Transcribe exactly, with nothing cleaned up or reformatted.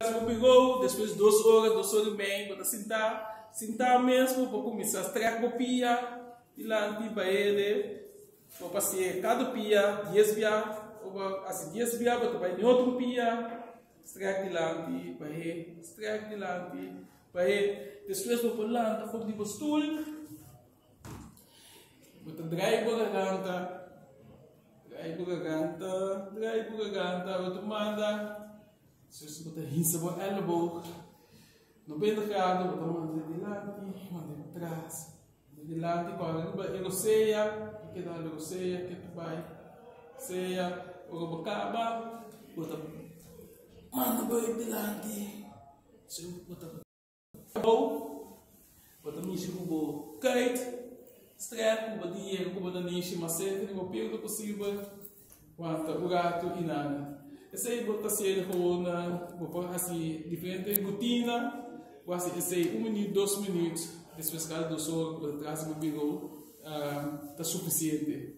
o pegou, depois duas horas, duas horas e meia, bota sentar, sentar mesmo, para começar a estrear com pia, e lá para ele, para passear cada pia, dez pia, ou assim, dez pia, para vai em outro pia, estrear de lá, para ele, estrear de lá, para ele, depois para lá, para fazer o stool, bota drive para a garganta, drive para a garganta, drive para a garganta, bota manda. Se você botar rinça para o elbow, no bem do carro, botar manda de lado, manda de trás, de lado, quando ele vai ceia, que dá ele ceia, que tu vai ceia, o que acaba, bota manda para de lado, se bota bow, bota mishi com bow, kite, strap, com badia, com botar nishi, mas sempre o período possível, quanto o gato e nada. Esse aí bota ser com assim diferente rotina, quase esse um minuto, dois minutos, depois cada dois horas para trás do bigode, está suficiente.